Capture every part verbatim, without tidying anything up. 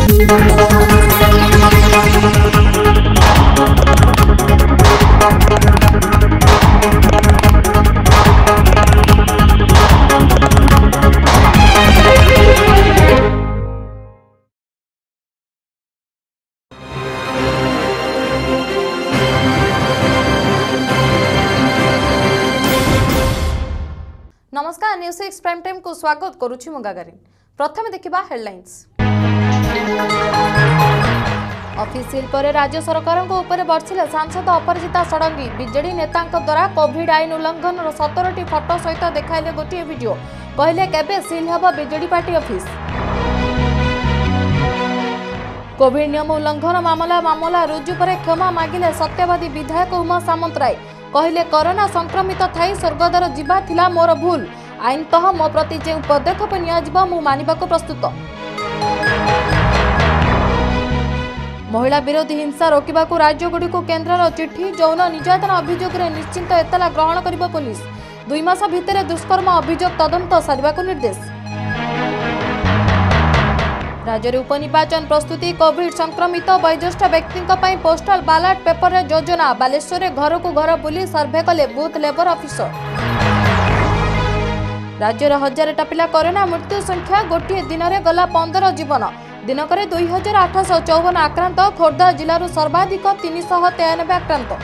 नमस्कार news six prime time को स्वागत करुछि मुगागारिन। प्रथमे देखिबा हेडलाइंस। ऑफिसियल पर राज्य सरकार को ऊपर बर्षिले सांसद अपराजिता षडंगी। बीजेडी नेता द्वारा कोविड आईन उल्लंघन सतर टी फोटो सहित देखाइले गोटे वीडियो। कहले केबे सील हेब बीजेडी पार्टी ऑफिस। कोविड नियम उल्लंघन मामला मामला रुजु पर क्षमा मागिले सत्यवादी विधायक उमा सामंतराय। कहले कोरोना संक्रमित थाई स्वर्गद्वार जीवा थिला मोर भूल। आईन तह मो प्रति जे पदक्षेप नियाजिबा मु मानिबाको प्रस्तुत। महिला विरोधी हिंसा रोकिबाको राज्यगुडी को केन्द्रर चिठी। यौन निर्यातन अभियोग रे निश्चिंत एतला ग्रहण करिबो पुलिस। दुई मास भितर दुष्कर्म अभियोग तदंत सारिबाको निर्देश। राज्य में उपनिर्वाचन प्रस्तुति। कोविड संक्रमित वयोज्येष्ठ व्यक्ति पोस्टल बैलेट पेपर रे योजना। बालेश्वर में घर को घर बुली सर्वे कले बूथ लेबर ऑफिसर। राज्य में हजार टपिला कोरोना मृत्यु संख्या। गोटे दिन में गला पंदर जीवन। दिनक दुई हजार आठश चौवन आक्रांत। खोर्धा जिलूर सर्वाधिक तीन शह तेयानबे आक्रांत।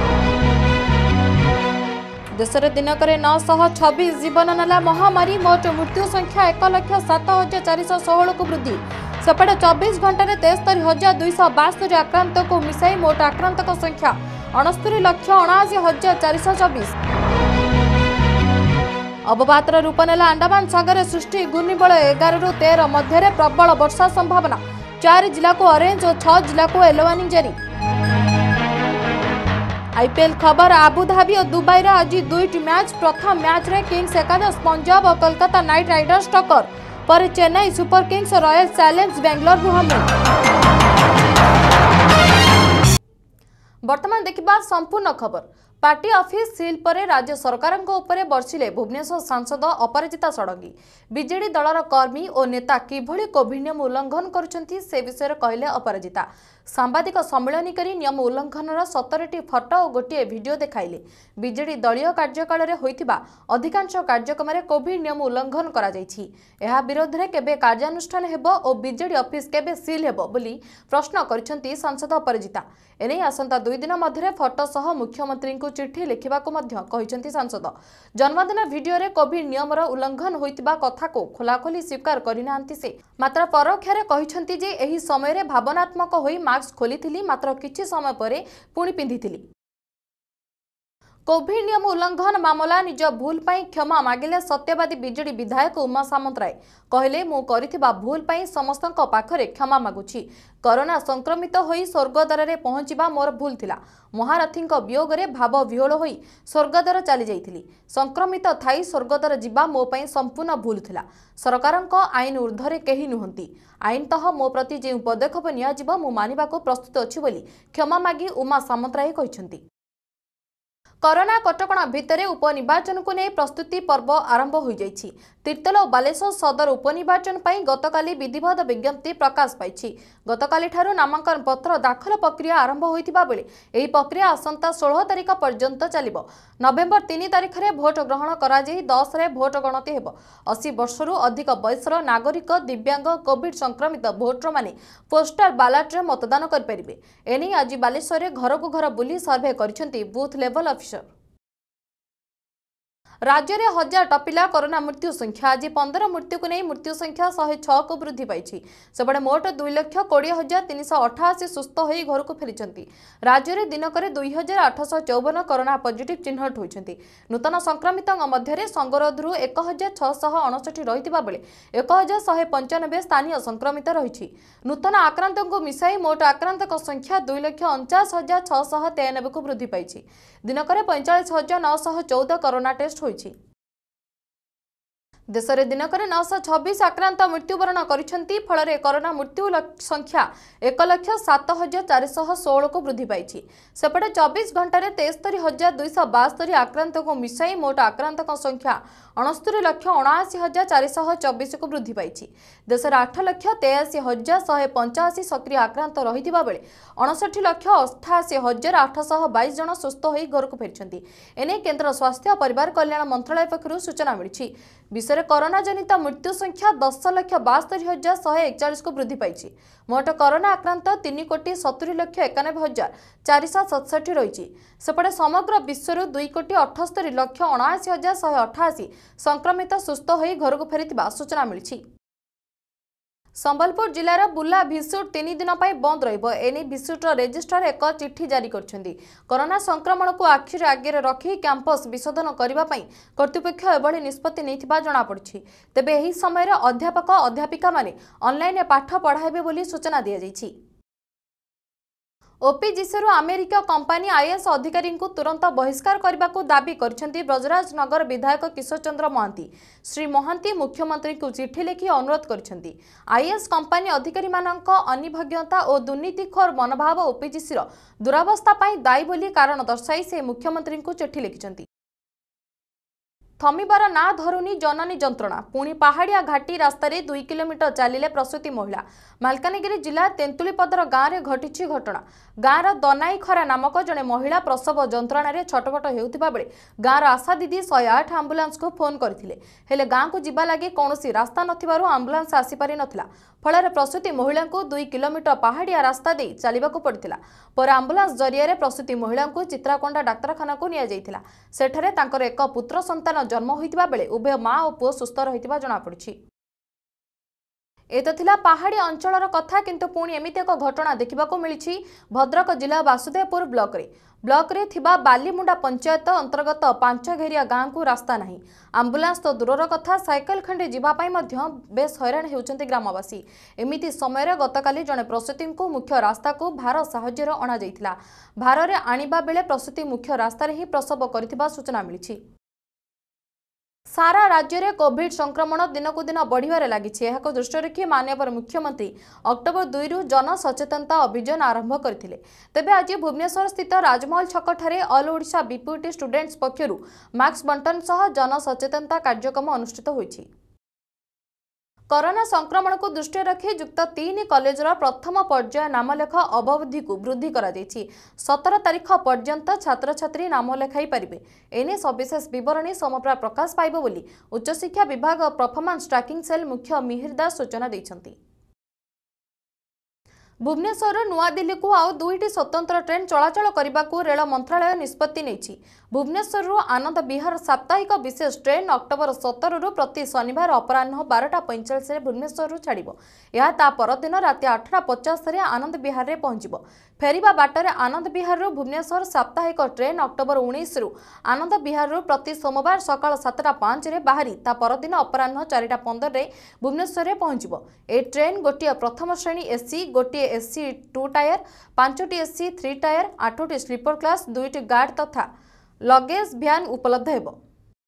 देश में दिनक नौश छब्बीस जीवन नाला महामारी। मोट मृत्यु संख्या एक लक्ष सात हजार चारिश षोह को वृद्धि। सेपटे चौबीस घंटे तेस्तरी हजार दुईश बास्तरी आक्रांत को मिसाई मोट आक्रांत संख्या अणस्तरी लक्ष अणाशी हजार चारिश चौबीस। अवपातर रूप नेला अंडमान सागर सृष्टि। घूर्णिबल एगार रु तेरह मध्य प्रबल वर्षा संभावना। चार जिला को ऑरेंज और छह जिला को येलो वार्निंग जारी। आईपीएल खबर। आबुधाबी और दुबई रे आज दुईटी मैच। प्रथम मैच रे किंग्स एकादश पंजाब और कोलकाता नाइट राइडर्स टक्कर। पर चेन्नई सुपर किंग्स और रॉयल चैलेंज बेंगलोर मुहांमुही। वर्तमान देखिबा संपूर्ण खबर। पार्टी ऑफिस सील पर राज्य सरकार ऊपर बर्षिले भुवनेश्वर सांसद अपराजिता षडंगी। बीजेडी दलर कर्मी और नेता किभली कोविड नियम उल्लंघन करुछंती से विषय कहले अपराजिता। सांबादिक सम्मेलन करी नियम उल्लंघनर सतर टी फोटो और गोटे वीडियो देखाइले। बीजेडी दलीय कार्यकाल रे होइतिबा अधिकांश कार्यक्रम रे कोविड नियम उल्लंघन करा जायछि। एहा विरोध रे केबे कार्यानुष्ठान हेबो और बीजेडी ऑफिस केबे सील हेबो बोली प्रश्न करिसंती सांसद अपराजिता। एने आसंता दुई दिन मध्य फोटो सह मुख्यमंत्री को चिठी लिखिबाको मध्य कहिसंती सांसद। जन्मदिन वीडियो रे कोविड नियमर उल्लंघन होइतिबा कथा को खोलाखोली स्वीकार करिनांती से। मात्र परोक्षरे कहिसंती जे एही समय रे भावनात्मक होई मास्क खोली मात्र किछि समय परे पुणी पिंधिथिली। कोविड नियम उल्लंघन मामला निज भूल पाई क्षमा मागिले सत्यवादी बीजेडी विधायक उमा सामंतराय। कहले मु करिथिबा भूल पाई समस्तक पाखरे क्षमा मागुछि। कोरोना संक्रमित होई स्वर्गद्वार रे पहुंचिबा मोर भूल थिला। महारथीक वियोग रे भाव विहोल होई स्वर्गद्वार चली जाइथिली। संक्रमित थाई स्वर्गद्वार जीवा मो पाई संपूर्ण भूल थिला। सरकारक आईन ऊर्ध्वरे केही नुहंती। आईन तह मो प्रति जे पदक्षेप नियाजिबो मु मानिबाको प्रस्तुत अछि बोली क्षमा मागी उमा सामंतराय कहिसंती। कोरोना कटकणा भितर उपनिर्वाचन को नहीं प्रस्तुति पर्व आरंभ हो जाइछि। तीर्तल और बालेश्वर सदर उपनिर्वाचन पर गतकाली विधिवत विज्ञप्ति प्रकाश पाई। गतकाली ठारू नामांकन पत्र दाखल प्रक्रिया आरंभ होइतिबा बेले एही प्रक्रिया आसंता सोलह तारिख पर्यंत चलिबो। नवेम्बर तीन तारिख रे भोट ग्रहण करा जाई दस रे भोट गणति हेबो। अस्सी वर्षरू अधिक बयसर नागरिक दिव्यांग कोविड संक्रमित भोटर माने पोस्टल बैलेट रे मतदान करि परिबे। एनी आज बालेश्वर रे घर को घर बुली सर्वे करिसेंती बूथ लेवल ऑफिसर। राज्य में हजार टपिला कोरोना मृत्यु संख्या। आज पंद्रह मृत्यु को नहीं मृत्यु संख्या शहे छह को वृद्धि पाई। सेपटे मोट दुई लक्ष कोड़े हजार तीन शह अठाशी सुस्थ हो घर को फेरी। राज्य में दिनक दुई हजार आठश चौवन कोरोना पॉजिटिव चिन्हट होती। नूतन संक्रमित मध्य संगरोधु एक हजार छःशह अणसठी रही बेले एक हजार शहे पंचानबे स्थानीय संक्रमित रही। नूतन आक्रांत को मिसाई मोट आक्रांत संख्या दुई लक्ष अणचाश हजार छःशह तेयानबे को वृद्धि पाई। दिनक पैंचाश हजार नौशह चौदह कोरोना टेस्ट होईछि। देश में दिनक नौश छब्बीस आक्रांत मृत्युवरण करिसेंती फल कोरोना मृत्यु संख्या एक लक्ष सात हजार चारिशह षोल को वृद्धि पाई। सेपटे चौबीस घंटे तेस्तरी हजार दुईश बास्तरी आक्रांत को मिसाई मोट आक्रांत संख्या अणस्तरी लक्ष अणाशी हजार चारिशह चौबीस को वृद्धि पाई। देश में आठ लक्ष तेयाशी हजार शहे पंचाशी सक्रिय आक्रांत रही बेले अणसठी लक्ष अठाशी हजार आठशह बैश जन सुस्थ हो घर को फेरी। एने केन्द्र स्वास्थ्य और परिवार कल्याण मंत्रालय पक्षर सूचना मिली। विश्व में कोरोना जनित मृत्यु संख्या दस लक्ष बास्तरी हजार शहे एकचाश को वृद्धि पाई। मोट कोरोना आक्रांत तीन कोटी सतुरी लक्ष एकानबे हजार चारिश सतसठी रही। सेपटे समग्र विश्वर दुई कोटी अठस्तरी लक्ष अणाशी हजार शहे अठाशी संक्रमित सुस्थ हो घर को फेरी सूचना मिली। संबलपुर जिलार बुला भिसुट तीन दिन बंद रही भिसुट्र रेजिस्ट्रार एक चिठी जारी कर कोरोना संक्रमण को आखिर आगे रखी कैंपस विशोधन करने कर्तृपक्ष एभली निष्पत्ति नहीं जमापड़ी। तेबे यही समय अध्यापक अध्यापिका माने ऑनलाइन पाठ पढ़ाइबे बोली सूचना दी जाइछि। ओपीजीसी अमेरिका कंपानी आईएएस अधिकारी को तुरंत बहिष्कार करने को दाबी करछंती ब्रजराज नगर विधायक किशोर चंद्र महांती। श्री महांती मुख्यमंत्री को चिठी लिखि अनुरोध करछंती। आईएएस कंपानी अधिकारी मानक अनिभज्ञता और दुर्नीतिखोर मनोभाव ओपीजीसी दुरावस्था पाई दायी बोली कारण दर्शाई से मुख्यमंत्री को चिठी लिखिछंती। थमिबार ना धरुनी जननी जंत्रणा पुणी पहाड़िया घाटी रास्तार दुई किलोमीटर चलिले प्रसूति महिला। मालकानगिरी जिला तेंतुलीपदर गाँव में घटी घटना। गाँवर दनाई खरा नामक जड़े महिला प्रसव जंत्रणा छटपट होउथिबा बेले गाँवर आशा दीदी शहे आठ आंबुलांस को फोन करथिले हेले गाँ को जिबा लागी कौनसी रास्ता नथिबारु आंबुलांस आसी पारि नथिला। फल प्रसूति महिला को दुई किलोमीटर पहाड़िया रास्ता दे चलवाक पड़ता। पर आंबुलांस जरिया प्रसूति महिला को चित्राकोंडा डाक्तरखाना को निया जाइथिला। सेठरे तांकर एक पुत्र संतान जन्म होइतिबा बेले उभय माँ और पुओ सुस्थ रहितिबा जଣା पड़िछि। ए तो थिला पहाड़ी अंचलर कथा किंतु पुणी एमिति एक घटना देखा मिली भद्रक जिला वासुदेवपुर ब्लॉक रे ब्लॉक रे थिबा बालीमुंडा पंचायत अंतर्गत पांच घेरिया गाँ को रास्ता नहीं। आंबुलांस तो दूरर कथा साइकेल खंडे जीवाई बेस हैरान होउछंती ग्रामवासी। एमिति समय गतकाली जड़े प्रसूति को मुख्य रास्ता को भार साहाय्य अणा जाइथिला। भार रे आनिबा बेले प्रसूति मुख्य रास्ता रे ही प्रसव करिथिबा सूचना मिली। सारा राज्य में कोविड संक्रमण दिनकू दिन बढ़िबार लागिछि। एहाको दृष्टि रखी माननीय मुख्यमंत्री अक्टोबर दुई रु जन सचेतनता अभियान आरंभ करथिले। तेबे आज भुवनेश्वर स्थित राजमहल छकठारे ऑल ओडिशा बीपीटी स्टूडेंट्स पक्षरु मास्क बंटन सह जन सचेतनता कार्यक्रम अनुष्ठित होइछि। कोरोना संक्रमण को दृष्टि रखी युक्त तीन कॉलेजर प्रथम पर्याय नामलेख अवधि को वृद्धि करा जायछि। सतर तारीख पर्यंत छात्र छात्री नाम लेखाई पारिबे। एने सविशेष विवरणी सोमवार प्रकाश पाइबो बोली उच्च शिक्षा विभाग परफॉर्मेंस ट्रैकिंग सेल मुख्य मिहिर दास सूचना दैछंती। भुवनेश्वर नुआ दिल्ली को आउ दुईटी स्वतंत्र ट्रेन चलाचल करने को रेल मंत्रालय निष्पत्ति नेछि। भुवनेश्वर आनंद विहार साप्ताहिक विशेष ट्रेन अक्टोबर सतर रु प्रति शनिवार अपराह बारटा पैंचाश भुवनेश्वर छाड़िबो। यह ता परदिन राति आठटा पचास आनंद विहार रे पहुंचबो। फेरिबा बाटरे आनंद विहार रु भुवनेश्वर साप्ताहिक ट्रेन अक्टोबर उन्नीस रु आनंद विहार रु प्रति सोमवार सकाळ सातटा पांच रे बाहरी ता परदिन अपराह चारिटा पंदर रे भुवनेश्वर रे पहुंचबो। ए ट्रेन गोटिए प्रथम श्रेणी एसी गोटिए एसी टू टायर पांचटी एसी थ्री टायर आठटी स्लीपर क्लास दुईटी गार्ड तथा लगेज भ्यान उपलब्ध हेबो।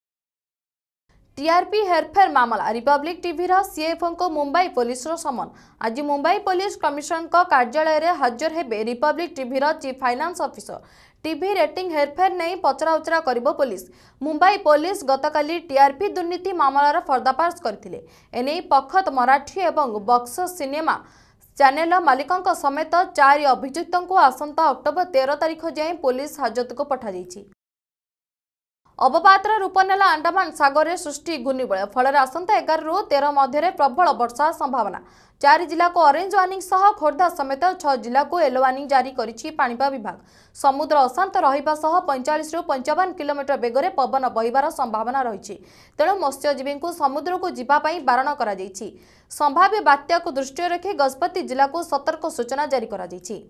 टीआरपी हेरफेर मामला रिपब्लिक टीवी सीएफओ को मुंबई पुलिस समन। आज मुंबई पुलिस कमिशनर कार्यालय रे हाजर हेबे Republic TV chief finance officer. TV rating हेरफेर नहीं पचरा उचरा करिबो पुलिस। मुंबई पुलिस गतकाली टीआरपी दुर्नीति मामलार पर्दाफाश करथिले। एने पखत मराठी एवं बक्स सिनेमा चैनल मालिकों समेत चार अभियुक्तों को आसंता अक्टोबर तेरह तारीख जाए पुलिस हाजत को पठा जाइछि। अवपातर रूप नेला अंडमान सागर सृष्टि घूर्णिबलय फल आसंता एगार रु तेरह मध्य प्रबल वर्षा संभावना। चार जिला को ऑरेंज वार्निंग सह खोर्धा समेत छह जिला को येलो वार्निंग जारी करिछि पाणीपाग विभाग। समुद्र अशांत रहिबा सह पैंतालीस रु पंचावन किलोमीटर बेगरे पवन बहिबार संभावना रही। तेणु मत्स्यजीवी को समुद्र को जीवाई बारण करा जाइछि। संभाव्य बात्या को दृष्टि रखी गजपति जिला को सतर्क सूचना जारी करा जाइछि।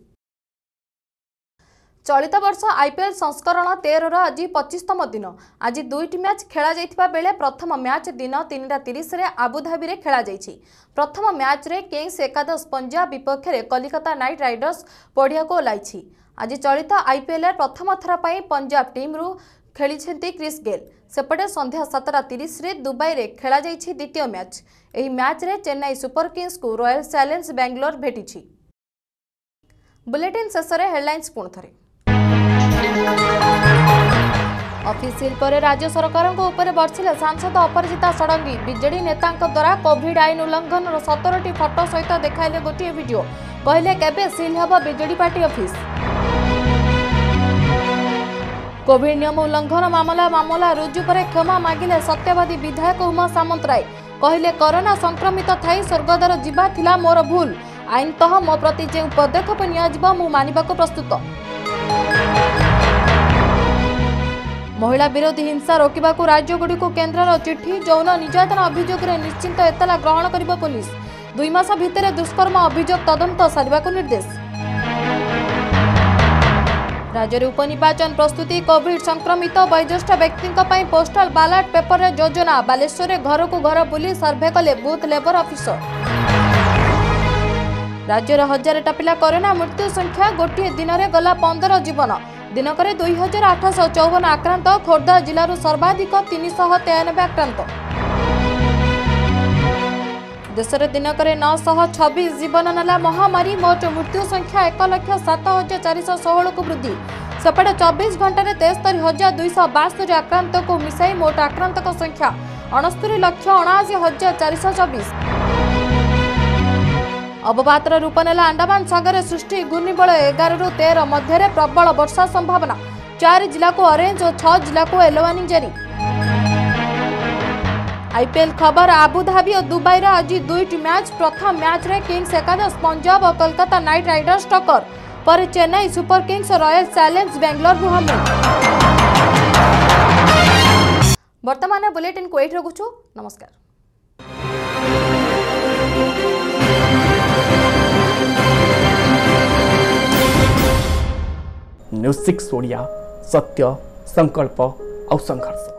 चलित वर्ष आईपीएल संस्करण तेरह आज पच्चीसतम दिन। आज दुईटी मैच खेला जाइथिबा बेले प्रथम मैच दिन तीन तीस आबुधाबी रे खेला जाइछि। प्रथम मैच रे किंग्स एकादश पंजाब विपक्ष में कलिकता नाइट राइडर्स पड़िया को ओह्लाइछि। आज चलित आईपीएल प्रथम थर पर पंजाब टीम रु खेली क्रिस गेल। सेपटे संध्या सातटा तीस रे दुबई रे खेला जाइछि द्वितीय मैच। एही मैच रे चेन्नई सुपर किंग्स को रॉयल चैलेंज बेंगलोर भेटिछि। बुलेटिन शेष रे हेडलाइंस पुण थरे। ऑफिसियल पर राज्य सरकार को ऊपर बर्षिले सांसद अपराजिता षडंगी। बीजेडी नेता द्वारा कोविड आईन उल्लंघन सतर टी फटो सहित देखाइले गोटे वीडियो। कहले केबे सील हेब बीजेडी पार्टी ऑफिस। कोविड नियम उल्लंघन मामला मामला रुजु पर क्षमा मागिले सत्यवादी विधायक उमा सामंतराय। कहले कोरोना संक्रमित थाई स्वर्गद्वार जीवा थिला मोर भूल। आईन तह मो प्रति जे पदक्षेप नियाजिबा मु मानिबाको प्रस्तुत। महिला विरोधी हिंसा रोकवाक राज्यगुड़ी को केन्द्र चिठी। यौन निर्यातन अभियोग निश्चिंत एतला ग्रहण करिबो पुलिस। दुई मास भितर दुष्कर्म अभियोग तदंत सारिबाको निर्देश। राज्य उपनिर्वाचन प्रस्तुति। कोविड संक्रमित वयोज्येष्ठ व्यक्ति पोस्टाल बैलेट पेपर रे योजना। बालेश्वर घर को घर बुली सर्भे कले बूथ लेबर ऑफिसर। राज्य हजार टपिला कोरोना मृत्यु संख्या। गोटे दिन में गला पंदर जीवन। दिनक दुई हजार आठश चौवन आक्रांत। खोर्धा जिलूर सर्वाधिक तीन शह तेयानबे आक्रांत। देश में दिनक नौश छब्बीस जीवन नेला महामारी। मोट मृत्यु संख्या एक लक्ष सात हजार चार षोह को वृद्धि। सेपटे चौबीस घंटे तेस्तरी हजार दुईश बास्तरी आक्रांत को मिसाई मोट आक्रांत संख्या अणस्तरी लक्ष अणाशी हजार चार चौबीस। अवपातर रूप नेला अंडमान सागर सृष्टि। घूर्णिबल एगार रु तेरह मध्य प्रबल वर्षा संभावना। चार जिला को ऑरेंज और छह जिला को येलो वार्निंग जारी। आईपीएल खबर। आबुधाबी और दुबई आज दुईट मैच। प्रथम मैच रे किंग्स एकादश पंजाब और कोलकाता नाइट राइडर्स टक्कर पर चेन्नई सुपर किंग्स और रॉयल चैलेंज बेंगलोर मुहांमुही। वर्तमान बुलेटिन को एठ रखुछु। नमस्कार। न्यूज सिक्स ओडिया सत्य संकल्प और संघर्ष।